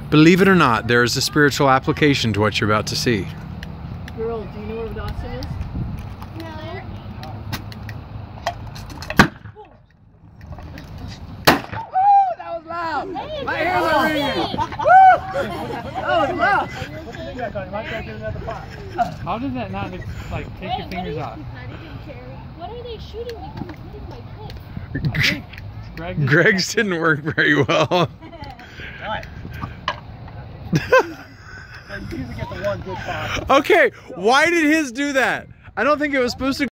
Believe it or not, there is a spiritual application to what you're about to see. Girl, do you know where Dawson is? No. That was loud! Hey, My ears are ringing! That was loud! How did that not, like, take your fingers off? What are they shooting me from hitting my clip? Greg's didn't work very well. Okay, why did his do that? I don't think it was supposed to